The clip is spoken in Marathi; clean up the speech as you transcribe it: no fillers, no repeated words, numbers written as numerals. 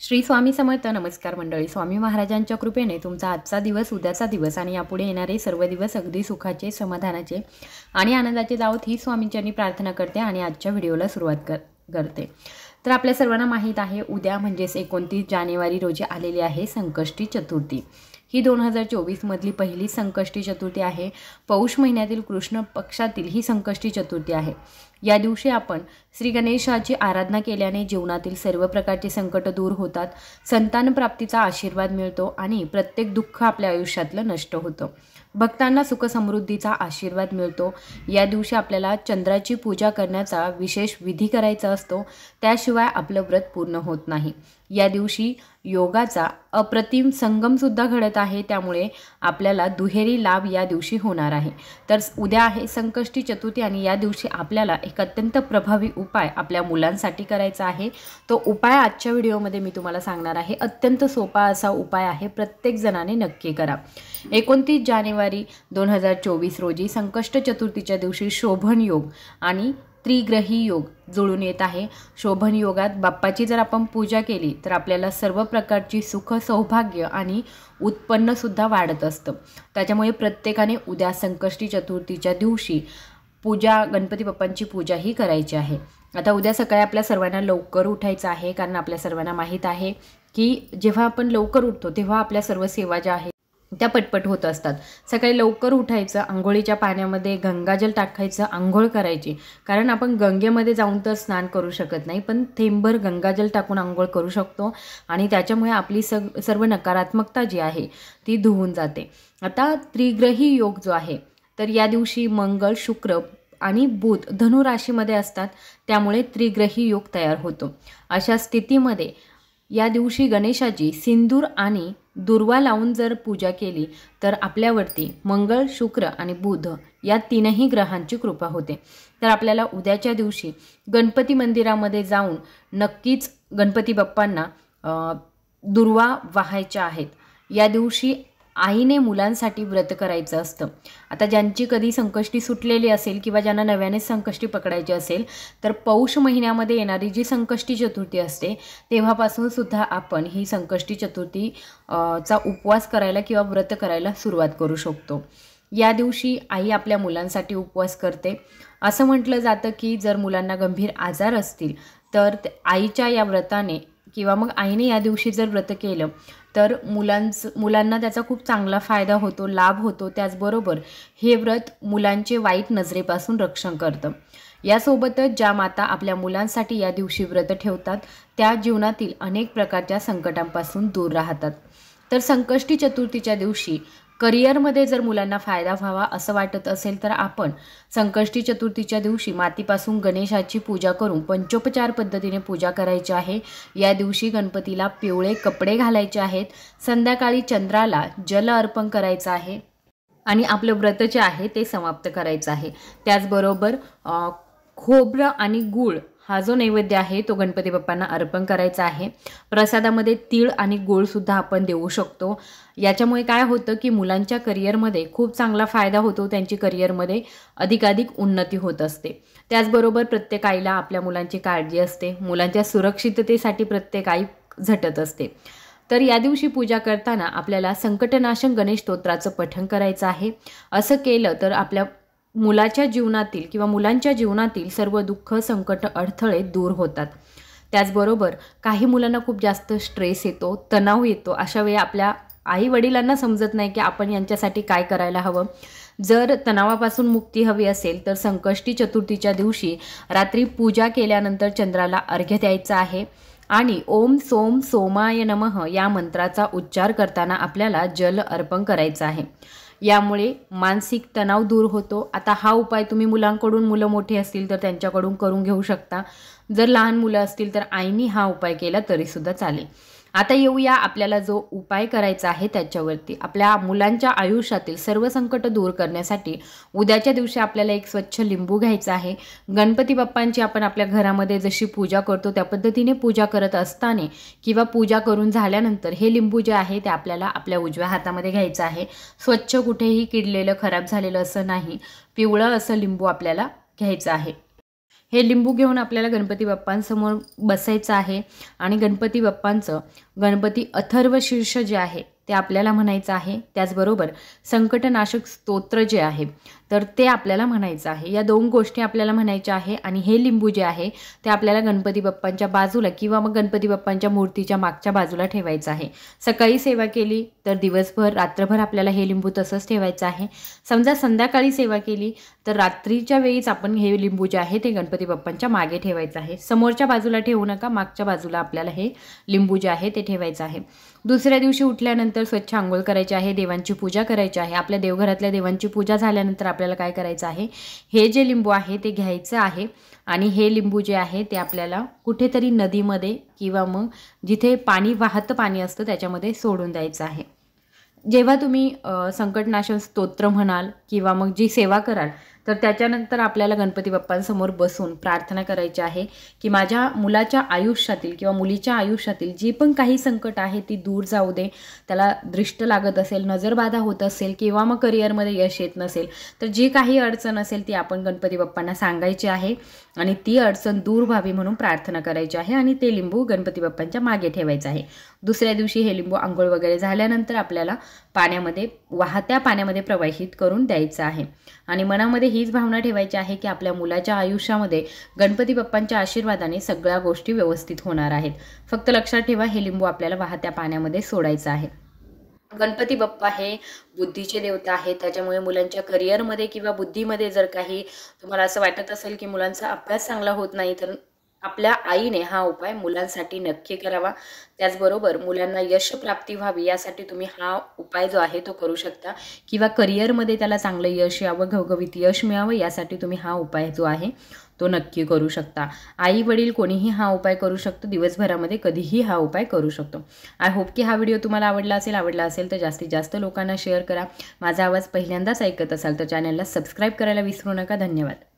श्री स्वामी समर्थ. नमस्कार मंडळी. स्वामी महाराजांच्या कृपेने तुमचा आजचा दिवस, उद्याचा दिवस आणि यापुढे येणारे सर्व दिवस अगदी सुखाचे, समाधानाचे आणि आनंदाचे जावोत ही स्वामींच्यांनी प्रार्थना करते आणि आजच्या व्हिडिओला सुरुवात करते. तर आपल्या सर्वांना माहीत आहे, उद्या म्हणजेच 29 जानेवारी रोजी आलेली आहे संकष्टी चतुर्थी. ही 2024 मधली पहिली संकष्टी चतुर्थी आहे. पौष महिन्यातील कृष्ण पक्षातील ही संकष्टी चतुर्थी आहे. या दिवशी आपण श्री गणेशाची आराधना केल्याने जीवनातील सर्व प्रकारचे संकट दूर होतात, संतान प्राप्तीचा आशीर्वाद मिळतो आणि प्रत्येक दुःख आपल्या आयुष्यातलं नष्ट होतं. भक्तांना सुख समृद्धीचा आशीर्वाद मिळतो. या दिवशी आपल्याला चंद्राची पूजा करण्याचा विशेष विधी करायचा असतो, त्याशिवाय आपलं व्रत पूर्ण होत नाही. या दिवशी योगाचा अप्रतिम संगमसुद्धा घडत आहे, त्यामुळे आपल्याला दुहेरी लाभ या दिवशी होणार आहे. तर उद्या आहे संकष्टी चतुर्थी आणि या दिवशी आपल्याला एक अत्यंत प्रभावी उपाय आपल्या मुलांसाठी करायचा आहे. तो उपाय आजच्या व्हिडिओमध्ये मी तुम्हाला सांगणार आहे. अत्यंत सोपा असा उपाय आहे, प्रत्येक जणाने नक्की करा. 29 जानेवारी 2024 रोजी संकष्ट चतुर्थीच्या दिवशी शोभन योग आणि त्रिग्रही योग जुळून येत आहे. शोभन योगात बाप्पाची जर आपण पूजा केली तर आपल्याला सर्व प्रकारची सुख, सौभाग्य आणि उत्पन्नसुद्धा वाढत असतं. त्याच्यामुळे प्रत्येकाने उद्या संकष्टी चतुर्थीच्या दिवशी पूजा, गणपती बाप्पांची पूजाही करायची आहे. आता उद्या सकाळी आपल्या सर्वांना लवकर उठायचं आहे, कारण आपल्या सर्वांना माहीत आहे की जेव्हा आपण लवकर उठतो तेव्हा आपल्या सर्व सेवा ज्या आहेत त्या पटपट होत असतात. सकाळी लवकर उठायचं, आंघोळीच्या पाण्यामध्ये गंगाजल टाकायचं, आंघोळ करायची. कारण आपण गंगेमध्ये जाऊन तर स्नान करू शकत नाही, पण थेंबभर गंगाजल टाकून आंघोळ करू शकतो आणि त्याच्यामुळे आपली सर्व नकारात्मकता जी आहे ती धुवून जाते. आता त्रिग्रही योग जो आहे, तर या दिवशी मंगळ, शुक्र आणि बुध धनु राशीमध्ये असतात, त्यामुळे त्रिग्रही योग तयार होतो. अशा स्थितीमध्ये या दिवशी गणेशाची सिंदूर आणि दुर्वा लावून जर पूजा केली तर आपल्यावरती मंगळ, शुक्र आणि बुध या तीनही ग्रहांची कृपा होते. तर आपल्याला उद्याच्या दिवशी गणपती मंदिरामध्ये जाऊन नक्कीच गणपती बाप्पांना दुर्वा वाहायच्या आहेत. या दिवशी आईने मुलांसाठी व्रत करायचं असतं. आता ज्यांची कधी संकष्टी सुटलेली असेल किंवा ज्यांना नव्यानेच संकष्टी पकडायची असेल, तर पौष महिन्यामध्ये येणारी जी संकष्टी चतुर्थी असते तेव्हापासून सुद्धा आपण ही संकष्टी चतुर्थी चा उपवास करायला किंवा व्रत करायला सुरुवात करू शकतो. या दिवशी आई आपल्या मुलांसाठी उपवास करते. असं म्हटलं जातं की जर मुलांना गंभीर आजार असतील तर आईच्या या व्रताने किंवा मग आईने या दिवशी जर व्रत केलं तर मुलांना त्याचा खूप चांगला फायदा होतो, लाभ होतो. त्याचबरोबर हे व्रत मुलांचे वाईट नजरेपासून रक्षण करतं. यासोबतच ज्या माता आपल्या मुलांसाठी या दिवशी व्रत ठेवतात त्या जीवनातील अनेक प्रकारच्या संकटांपासून दूर राहतात. तर संकष्टी चतुर्थीच्या दिवशी करिअरमध्ये जर मुलांना फायदा व्हावा असं वाटत असेल तर आपण संकष्टी चतुर्थीच्या दिवशी मातीपासून गणेशाची पूजा करून पंचोपचार पद्धतीने पूजा करायची आहे. या दिवशी गणपतीला पिवळे कपडे घालायचे आहेत. संध्याकाळी चंद्राला जल अर्पण करायचं आहे आणि आपलं व्रत जे आहे ते समाप्त करायचं आहे. त्याचबरोबर खोबरं आणि गूळ हा जो नैवेद्य आहे तो गणपती बाप्पांना अर्पण करायचा आहे. प्रसादामध्ये तीळ आणि गूळसुद्धा आपण देऊ शकतो. याच्यामुळे काय होतं की मुलांच्या करिअरमध्ये खूप चांगला फायदा होतो, त्यांची करिअरमध्ये अधिकाधिक उन्नती होत असते. त्याचबरोबर प्रत्येक आईला आपल्या मुलांची काळजी असते. मुलांच्या सुरक्षिततेसाठी प्रत्येक आई झटत असते. तर या दिवशी पूजा करताना आपल्याला संकटनाशक गणेश स्तोत्राचं पठण करायचं आहे. असं केलं तर आपल्या मुलाच्या जीवनातील किंवा मुलांच्या जीवनातील सर्व दुःख, संकट, अडथळे दूर होतात. त्याचबरोबर काही मुलांना खूप जास्त स्ट्रेस येतो, तणाव येतो. अशा वेळी आपल्या आई वडिलांना समजत नाही की आपण यांच्यासाठी काय करायला हवं. जर तणावापासून मुक्ती हवी असेल तर संकष्टी चतुर्थीच्या दिवशी रात्री पूजा केल्यानंतर चंद्राला अर्घ्य द्यायचा आहे आणि ओम सोम सोमाय नमः या मंत्राचा उच्चार करताना आपल्याला जल अर्पण करायचं आहे. यामुळे मानसिक तणाव दूर होतो. आता हा उपाय तुम्ही मुलांकडून, मुलं मोठे असतील तर त्यांच्याकडून करून घेऊ शकता. जर लहान मुलं असतील तर आईनी हा उपाय केला तरीसुद्धा चालेल. आता येऊया आपल्याला जो उपाय करायचा आहे त्याच्यावरती. आपल्या मुलांच्या आयुष्यातील सर्व संकट दूर करण्यासाठी उद्याच्या दिवशी आपल्याला एक स्वच्छ लिंबू घ्यायचा आहे. गणपती बाप्पांची आपण आपल्या घरामध्ये जशी पूजा करतो त्या पद्धतीने पूजा करत असताना किंवा पूजा करून झाल्यानंतर हे लिंबू जे आहे ते आपल्याला आपल्या उजव्या हातामध्ये घ्यायचं आहे. स्वच्छ, कुठेही किडलेलं, खराब झालेलं असं नाही, पिवळं असं लिंबू आपल्याला घ्यायचं आहे. हे लिंबू घेऊन आपल्याला गणपती बाप्पांसमोर बसायचं आहे आणि गणपती बाप्पांचं गणपती अथर्व शीर्ष जे आहे ते आपल्याला म्हणायचं आहे। त्याचबरोबर संकटनाशक स्तोत्र जे आहे तर ते आपल्याला म्हणायचं आहे। या दोन गोष्टी आपल्याला म्हणायच्या आहे आणि हे लिंबू जे आहे ते आपल्याला गणपती बाप्पांच्या बाजूला किंवा मग गणपती बाप्पांच्या मूर्तीच्या मागच्या बाजूला ठेवायचं आहे। सकाळी सेवा केली तर दिवसभर रात्रभर आपल्याला हे लिंबू तसंच ठेवायचं आहे। समजा संध्याकाळी सेवा केली तर रात्रीच्या वेळीच आपण हे लिंबू जे आहे ते गणपती बाप्पांच्या मागे ठेवायचं आहे। समोरच्या बाजूला ठेवू नका, मागच्या बाजूला आपल्याला हे लिंबू जे आहे ते ठेवायचं आहे। दुसऱ्या दिवशी उठल्यानंतर स्वच्छ अंघोळ करायची आहे, देवांची पूजा करायची आहे। आपल्या देवघरातल्या देवांची पूजा झाल्यानंतर आपल्याला काय करायचं आहे, हे जे लिंबू आहे ते घ्यायचं आहे आणि हे लिंबू जे आहे ते आपल्याला कुठेतरी नदीमध्ये किंवा मग जिथे पाणी वाहतं पाणी असतं त्याच्यामध्ये सोडून द्यायचं आहे। जेव्हा तुम्ही संकटनाशक स्तोत्र म्हणाल किंवा मग जी सेवा कराल तर त्याच्यानंतर आपल्याला गणपती बाप्पांसमोर बसून प्रार्थना करायची आहे की माझ्या मुलाच्या आयुष्यातील किंवा मुलीच्या आयुष्यातील जी पण काही संकट आहे ती दूर जाऊ दे। त्याला दृष्ट लागत असेल, नजरबाधा होत असेल किंवा मग करिअरमध्ये यश येत नसेल तर जी काही अडचण असेल ती आपण गणपती बाप्पांना सांगायची आहे आणि ती अडचण दूर व्हावी म्हणून प्रार्थना करायची आहे आणि ते लिंबू गणपती बाप्पांच्या मागे ठेवायचं आहे। दुसऱ्या दिवशी हे लिंबू आंघोळ वगैरे झाल्यानंतर आपल्याला पाण्यामध्ये वाहत्या पाण्यामध्ये प्रवाहित करून द्यायचं आहे आणि मनामध्ये हीच भावना ठेवायची आहे की आपल्या मुलाच्या आयुष्यामध्ये गणपती बाप्पांच्या आशीर्वादाने सगळ्या गोष्टी व्यवस्थित होणार आहेत। फक्त लक्षात ठेवा हे लिंबू आपल्याला वाहत्या पाण्यामध्ये सोडायचं आहे। गणपती बाप्पा हे बुद्धीचे देवता आहेत, त्याच्यामुळे मुलांच्या करिअरमध्ये किंवा बुद्धीमध्ये जर काही तुम्हाला असं वाटत असेल की मुलांचा अभ्यास चांगला होत नाही तर आपल्या आईने हा उपाय मुलांसाठी नक्की करावा। त्याचबरोबर मुलांना यश प्राप्ती व्हावी यासाठी तुम्ही हा उपाय जो आहे तो करू शकता किंवा करिअरमध्ये त्याला चांगलं यश यावं, घवघवीत यश मिळावं यासाठी तुम्ही हा उपाय जो आहे तो नक्की करू शकता। आई वडील कोणीही हा उपाय करू शकतो, दिवसभरामध्ये कधीही हा उपाय करू शकतो। आय होप की हा व्हिडिओ तुम्हाला आवडला असेल तर जास्तीत जास्त लोकांना शेअर करा। माझा आवाज पहिल्यांदाच ऐकत असाल तर चॅनलला सबस्क्राईब करायला विसरू नका। धन्यवाद।